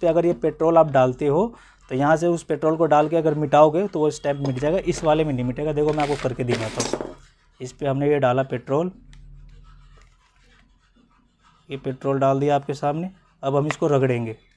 पर अगर ये पेट्रोल आप डालते हो तो यहाँ से उस पेट्रोल को डाल के अगर मिटाओगे तो वो स्टैम्प मिट जाएगा, इस वाले में नहीं मिटेगा। देखो मैं आपको करके दिखाता हूँ। इस पर हमने ये डाला पेट्रोल, ये पेट्रोल डाल दिया आपके सामने। अब हम इसको रगड़ेंगे।